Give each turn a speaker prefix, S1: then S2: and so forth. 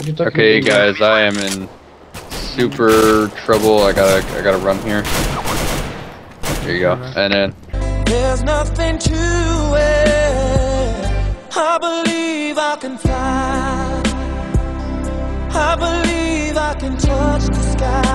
S1: Okay, guys, I am in super trouble. I gotta run here. There you go. And then
S2: there's nothing to it. I believe I can fly. I believe I can touch the sky.